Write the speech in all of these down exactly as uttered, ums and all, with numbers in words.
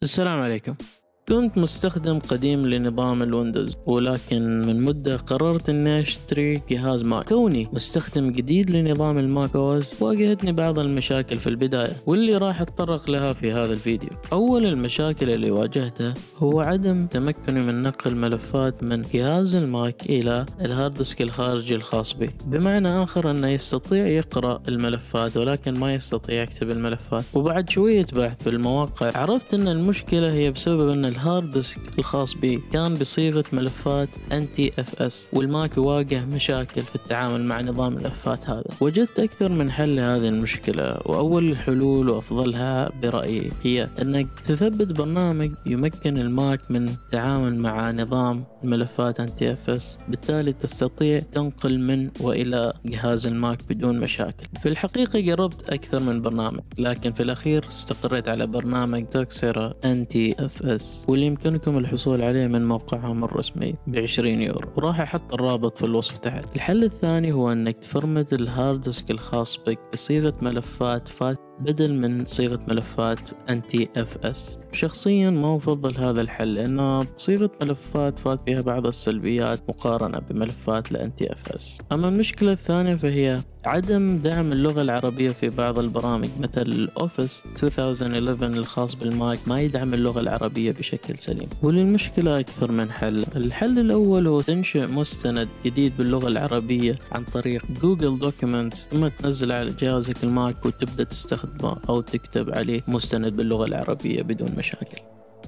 السلام عليكم. كنت مستخدم قديم لنظام الويندوز، ولكن من مدة قررت اني اشتري جهاز ماك. كوني مستخدم جديد لنظام الماك اوس واجهتني بعض المشاكل في البداية، واللي راح اتطرق لها في هذا الفيديو. اول المشاكل اللي واجهتها هو عدم تمكني من نقل ملفات من جهاز الماك الى الهارد ديسك الخارجي الخاص به، بمعنى اخر انه يستطيع يقرأ الملفات ولكن ما يستطيع يكتب الملفات. وبعد شوية بحث في المواقع عرفت ان المشكلة هي بسبب ان الهارد ديسك الخاص بي كان بصيغة ملفات إن تي إف إس، والماك يواجه مشاكل في التعامل مع نظام الملفات هذا. وجدت أكثر من حل لهذه المشكلة، وأول الحلول وأفضلها برأيي هي أنك تثبت برنامج يمكن الماك من التعامل مع نظام الملفات إن تي إف إس، بالتالي تستطيع تنقل من وإلى جهاز الماك بدون مشاكل. في الحقيقة جربت أكثر من برنامج، لكن في الأخير استقريت على برنامج توكسيرا إن تي إف إس، واللي يمكنكم الحصول عليه من موقعهم الرسمي بعشرين يورو، وراح أحط الرابط في الوصف تحت. الحل الثاني هو أنك تفرمت الهارد ديسك الخاص بك بصيغة ملفات فات بدل من صيغة ملفات إن تي إف إس. شخصيا ما أفضل هذا الحل، لأن صيغة ملفات فات فيها بعض السلبيات مقارنة بملفات ل إن تي إف إس. أما المشكلة الثانية فهي عدم دعم اللغة العربية في بعض البرامج، مثل الأوفيس ألفين وإحدى عشر الخاص بالماك ما يدعم اللغة العربية بشكل سليم. وللمشكلة أكثر من حل. الحل الأول هو تنشئ مستند جديد باللغة العربية عن طريق جوجل دوكيومنتس، ثم تنزل على جهازك الماك وتبدأ تستخدمه أو تكتب عليه مستند باللغة العربية بدون مشاكل.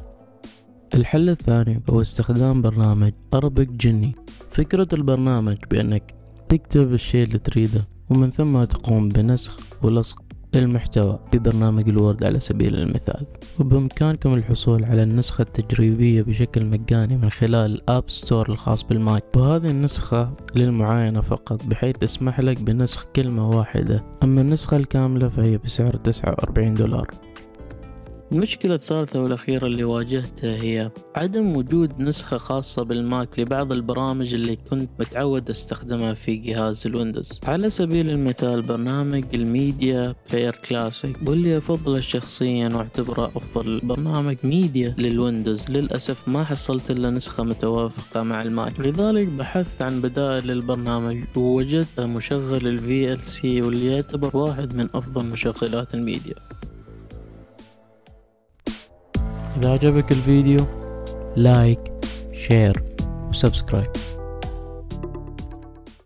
الحل الثاني هو استخدام برنامج Arabic Genie. فكرة البرنامج بأنك تكتب الشيء اللي تريده ومن ثم تقوم بنسخ ولصق المحتوى في برنامج الوورد على سبيل المثال. وبإمكانكم الحصول على النسخة التجريبية بشكل مجاني من خلال الآب ستور الخاص بالماك، وهذه النسخة للمعاينة فقط بحيث تسمح لك بنسخ كلمة واحدة، أما النسخة الكاملة فهي بسعر تسعة وأربعين دولار. المشكلة الثالثة والأخيرة اللي واجهتها هي عدم وجود نسخة خاصة بالماك لبعض البرامج اللي كنت متعود استخدمها في جهاز الويندوز. على سبيل المثال برنامج الميديا بلاير كلاسيك، واللي أفضله شخصيا واعتبره أفضل برنامج ميديا للويندوز. للأسف ما حصلت إلا نسخة متوافقة مع الماك، لذلك بحثت عن بدائل للبرنامج ووجدت مشغل ال في إل سي، واللي يعتبر واحد من أفضل مشغلات الميديا. إذا عجبك الفيديو لايك شير وسبسكرايب.